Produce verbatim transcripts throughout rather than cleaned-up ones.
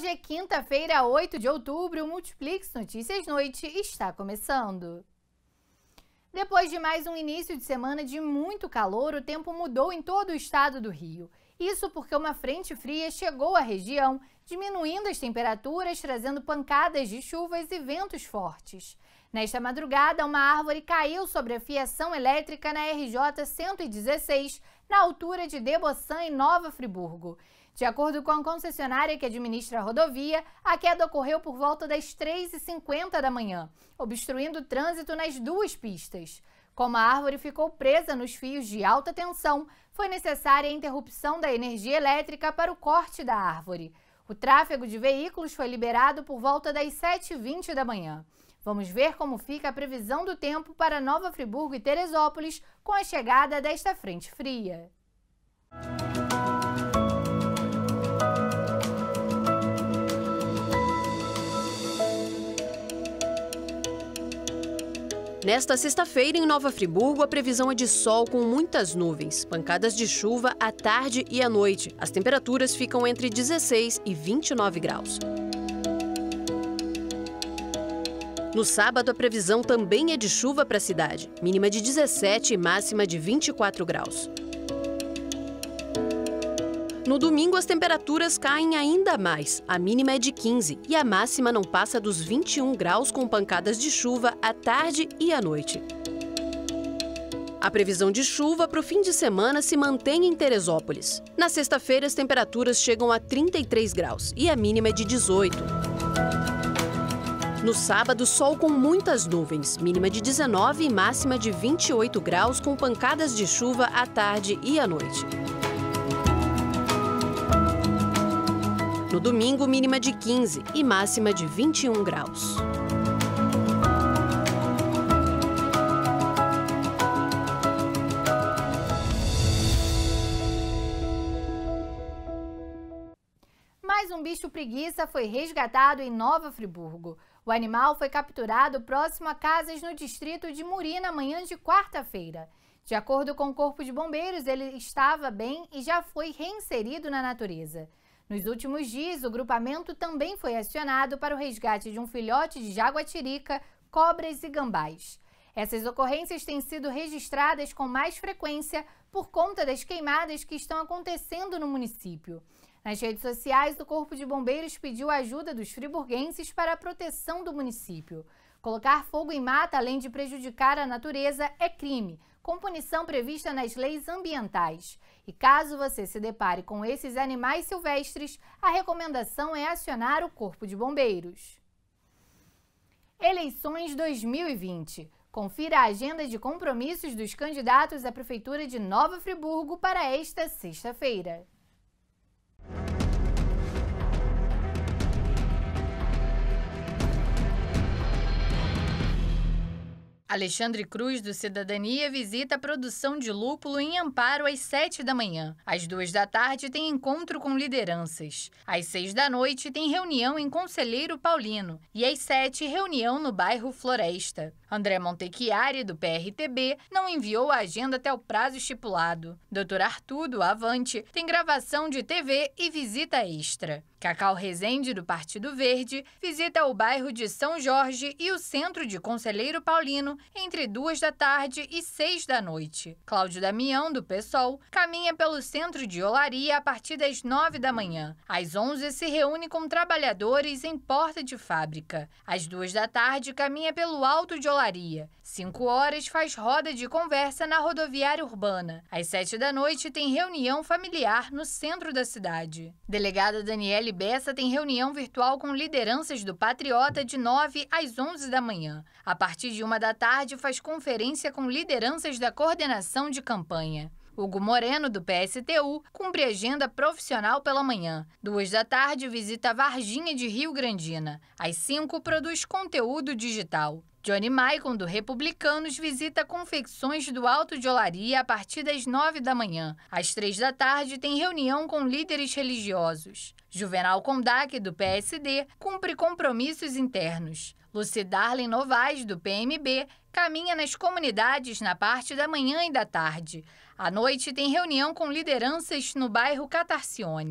Hoje é quinta-feira, oito de outubro, o Multiplix Notícias Noite está começando. Depois de mais um início de semana de muito calor, o tempo mudou em todo o estado do Rio. Isso porque uma frente fria chegou à região, diminuindo as temperaturas, trazendo pancadas de chuvas e ventos fortes. Nesta madrugada, uma árvore caiu sobre a fiação elétrica na R J cento e dezesseis, na altura de Deboçan, em Nova Friburgo. De acordo com a concessionária que administra a rodovia, a queda ocorreu por volta das três e cinquenta da manhã, obstruindo o trânsito nas duas pistas. Como a árvore ficou presa nos fios de alta tensão, foi necessária a interrupção da energia elétrica para o corte da árvore. O tráfego de veículos foi liberado por volta das sete e vinte da manhã. Vamos ver como fica a previsão do tempo para Nova Friburgo e Teresópolis com a chegada desta frente fria. Nesta sexta-feira, em Nova Friburgo, a previsão é de sol com muitas nuvens, pancadas de chuva à tarde e à noite. As temperaturas ficam entre dezesseis e vinte e nove graus. No sábado, a previsão também é de chuva para a cidade, mínima de dezessete e máxima de vinte e quatro graus. No domingo, as temperaturas caem ainda mais. A mínima é de quinze e a máxima não passa dos vinte e um graus, com pancadas de chuva à tarde e à noite. A previsão de chuva para o fim de semana se mantém em Teresópolis. Na sexta-feira, as temperaturas chegam a trinta e três graus e a mínima é de dezoito. No sábado, sol com muitas nuvens, mínima de dezenove e máxima de vinte e oito graus, com pancadas de chuva à tarde e à noite. No domingo, mínima de quinze e máxima de vinte e um graus. Mais um bicho preguiça foi resgatado em Nova Friburgo. O animal foi capturado próximo a casas no distrito de Muri na manhã de quarta-feira. De acordo com o Corpo de Bombeiros, ele estava bem e já foi reinserido na natureza. Nos últimos dias, o grupamento também foi acionado para o resgate de um filhote de jaguatirica, cobras e gambás. Essas ocorrências têm sido registradas com mais frequência por conta das queimadas que estão acontecendo no município. Nas redes sociais, o Corpo de Bombeiros pediu a ajuda dos friburguenses para a proteção do município. Colocar fogo em mata, além de prejudicar a natureza, é crime, com punição prevista nas leis ambientais. E caso você se depare com esses animais silvestres, a recomendação é acionar o Corpo de Bombeiros. Eleições dois mil e vinte. Confira a agenda de compromissos dos candidatos à Prefeitura de Nova Friburgo para esta sexta-feira. Alexandre Cruz, do Cidadania, visita a produção de lúpulo em Amparo às sete da manhã. Às duas da tarde tem encontro com lideranças. Às seis da noite tem reunião em Conselheiro Paulino. E às sete, reunião no bairro Floresta. André Montechiari, do P R T B, não enviou a agenda até o prazo estipulado. doutor Arthur, do Avante, tem gravação de T V e visita extra. Cacau Rezende, do Partido Verde, visita o bairro de São Jorge e o centro de Conselheiro Paulino entre duas da tarde e seis da noite. Cláudio Damião, do PSOL, caminha pelo centro de Olaria a partir das nove da manhã. Às onze, se reúne com trabalhadores em porta de fábrica. Às duas da tarde, caminha pelo Alto de Olaria. Cinco horas, faz roda de conversa na rodoviária urbana. Às sete da noite, tem reunião familiar no centro da cidade. Delegada Daniele Bessa tem reunião virtual com lideranças do Patriota de nove às onze da manhã. A partir de uma da tarde, faz conferência com lideranças da coordenação de campanha. Hugo Moreno, do P S T U, cumpre agenda profissional pela manhã. Duas da tarde, visita Varginha de Rio Grandina. Às cinco, produz conteúdo digital. Johnny Maicon, do Republicanos, visita confecções do Alto de Olaria a partir das nove da manhã. Às três da tarde, tem reunião com líderes religiosos. Juvenal Kondak, do P S D, cumpre compromissos internos. Lucidarlen Novaes, do P M B, caminha nas comunidades na parte da manhã e da tarde. À noite, tem reunião com lideranças no bairro Catarcione.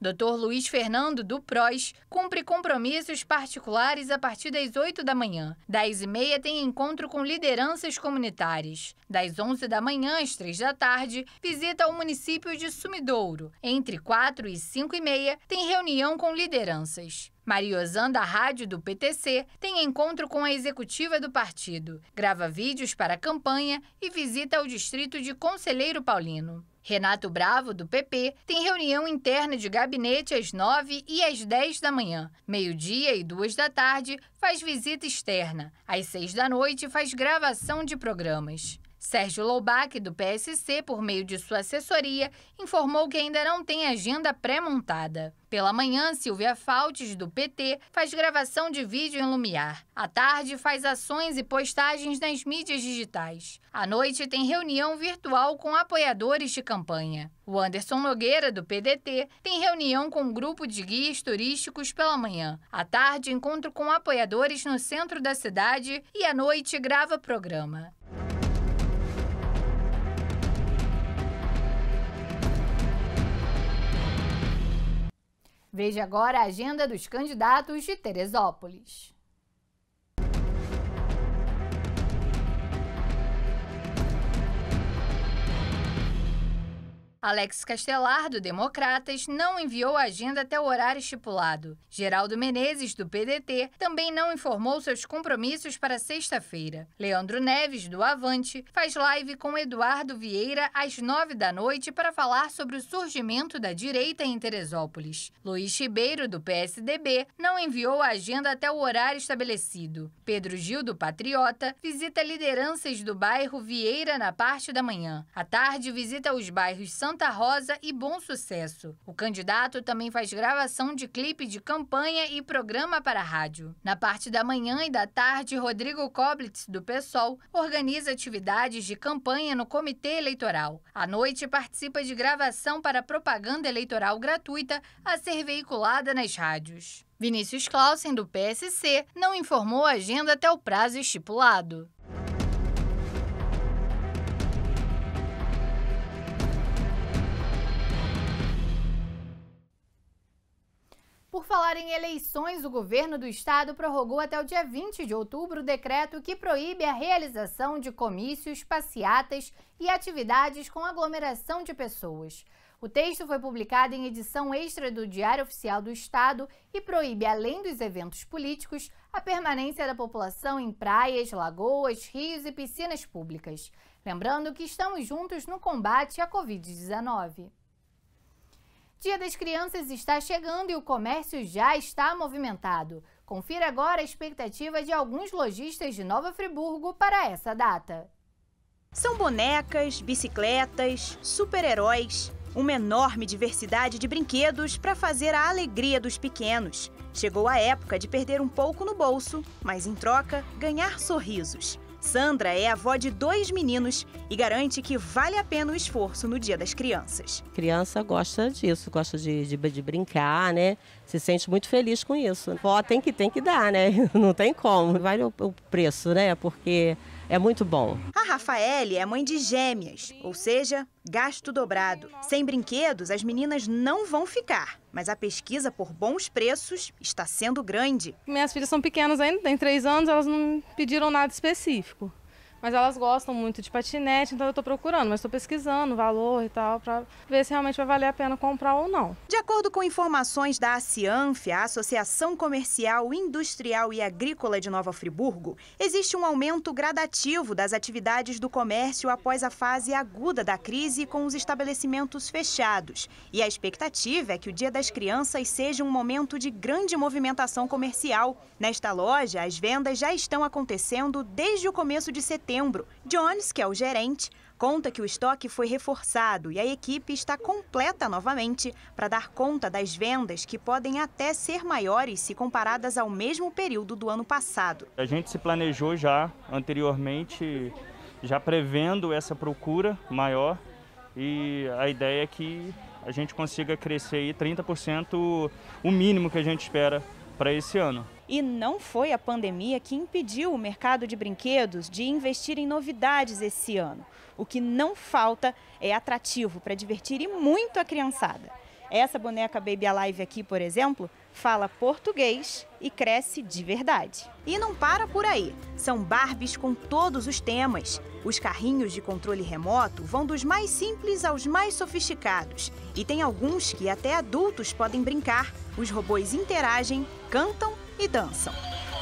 doutor Luiz Fernando, do PROS, cumpre compromissos particulares a partir das oito da manhã. dez e meia tem encontro com lideranças comunitárias. Das onze da manhã às três da tarde, visita ao município de Sumidouro. Entre quatro e cinco e meia, tem reunião com lideranças. Mariozan, da rádio do P T C, tem encontro com a executiva do partido, grava vídeos para a campanha e visita ao distrito de Conselheiro Paulino. Renato Bravo, do P P, tem reunião interna de gabinete às nove e às dez da manhã. Meio-dia e duas da tarde, faz visita externa. Às seis da noite, faz gravação de programas. Sérgio Loubach, do P S C, por meio de sua assessoria, informou que ainda não tem agenda pré-montada. Pela manhã, Silvia Faltes, do P T, faz gravação de vídeo em Lumiar. À tarde, faz ações e postagens nas mídias digitais. À noite, tem reunião virtual com apoiadores de campanha. O Anderson Nogueira, do P D T, tem reunião com um grupo de guias turísticos pela manhã. À tarde, encontro com apoiadores no centro da cidade e à noite grava programa. Veja agora a agenda dos candidatos de Teresópolis. Alex Castelar, do Democratas, não enviou a agenda até o horário estipulado. Geraldo Menezes, do P D T, também não informou seus compromissos para sexta-feira. Leandro Neves, do Avante, faz live com Eduardo Vieira às nove da noite para falar sobre o surgimento da direita em Teresópolis. Luiz Ribeiro, do P S D B, não enviou a agenda até o horário estabelecido. Pedro Gil, do Patriota, visita lideranças do bairro Vieira na parte da manhã. À tarde, visita os bairros São Santa Rosa e Bom Sucesso. O candidato também faz gravação de clipe de campanha e programa para rádio. Na parte da manhã e da tarde, Rodrigo Koblitz, do PSOL, organiza atividades de campanha no Comitê Eleitoral. À noite, participa de gravação para propaganda eleitoral gratuita a ser veiculada nas rádios. Vinícius Clausen, do P S C, não informou a agenda até o prazo estipulado. Por falar em eleições, o governo do estado prorrogou até o dia vinte de outubro o decreto que proíbe a realização de comícios, passeatas e atividades com aglomeração de pessoas. O texto foi publicado em edição extra do Diário Oficial do Estado e proíbe, além dos eventos políticos, a permanência da população em praias, lagoas, rios e piscinas públicas. Lembrando que estamos juntos no combate à covid dezenove. Dia das Crianças está chegando e o comércio já está movimentado. Confira agora a expectativa de alguns lojistas de Nova Friburgo para essa data. São bonecas, bicicletas, super-heróis, uma enorme diversidade de brinquedos para fazer a alegria dos pequenos. Chegou a época de perder um pouco no bolso, mas em troca, ganhar sorrisos. Sandra é avó de dois meninos e garante que vale a pena o esforço no Dia das Crianças. Criança gosta disso, gosta de, de, de brincar, né? Se sente muito feliz com isso. Vó tem que, tem que dar, né? Não tem como. Vale o, o preço, né? Porque é muito bom. A Rafaele é mãe de gêmeas, ou seja, gasto dobrado. Sem brinquedos, as meninas não vão ficar. Mas a pesquisa por bons preços está sendo grande. Minhas filhas são pequenas ainda, têm três anos, elas não pediram nada específico. Mas elas gostam muito de patinete, então eu estou procurando, mas estou pesquisando o valor e tal, para ver se realmente vai valer a pena comprar ou não. De acordo com informações da ACIANF, a Associação Comercial, Industrial e Agrícola de Nova Friburgo, existe um aumento gradativo das atividades do comércio após a fase aguda da crise com os estabelecimentos fechados. E a expectativa é que o Dia das Crianças seja um momento de grande movimentação comercial. Nesta loja, as vendas já estão acontecendo desde o começo de setembro. Jones, que é o gerente, conta que o estoque foi reforçado e a equipe está completa novamente para dar conta das vendas que podem até ser maiores se comparadas ao mesmo período do ano passado. A gente se planejou já anteriormente, já prevendo essa procura maior, e a ideia é que a gente consiga crescer aí trinta por cento, o mínimo que a gente espera para esse ano. E não foi a pandemia que impediu o mercado de brinquedos de investir em novidades esse ano. O que não falta é atrativo para divertir e muito a criançada. Essa boneca Baby Alive aqui, por exemplo, fala português e cresce de verdade. E não para por aí. São Barbies com todos os temas. Os carrinhos de controle remoto vão dos mais simples aos mais sofisticados. E tem alguns que até adultos podem brincar. Os robôs interagem, cantam e dançam.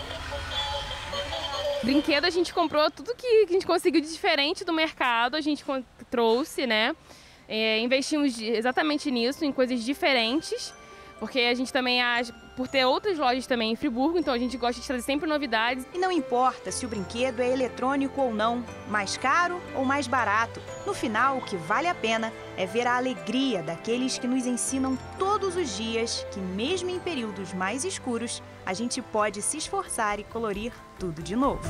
Brinquedo a gente comprou tudo que a gente conseguiu de diferente do mercado, a gente trouxe, né? É, investimos exatamente nisso, em coisas diferentes, porque a gente também, por ter outras lojas também em Friburgo, então a gente gosta de trazer sempre novidades. E não importa se o brinquedo é eletrônico ou não, mais caro ou mais barato. No final, o que vale a pena é ver a alegria daqueles que nos ensinam todos os dias que, mesmo em períodos mais escuros, a gente pode se esforçar e colorir tudo de novo.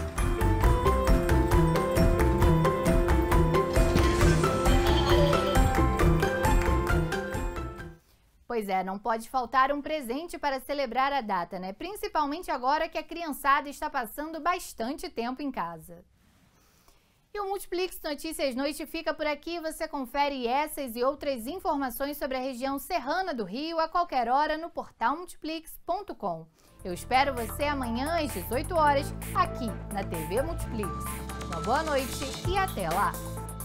Pois é, não pode faltar um presente para celebrar a data, né? Principalmente agora que a criançada está passando bastante tempo em casa. E o Multiplix Notícias Noite fica por aqui. Você confere essas e outras informações sobre a região serrana do Rio a qualquer hora no portal multiplix ponto com. Eu espero você amanhã às dezoito horas, aqui na T V Multiplix. Uma boa noite e até lá!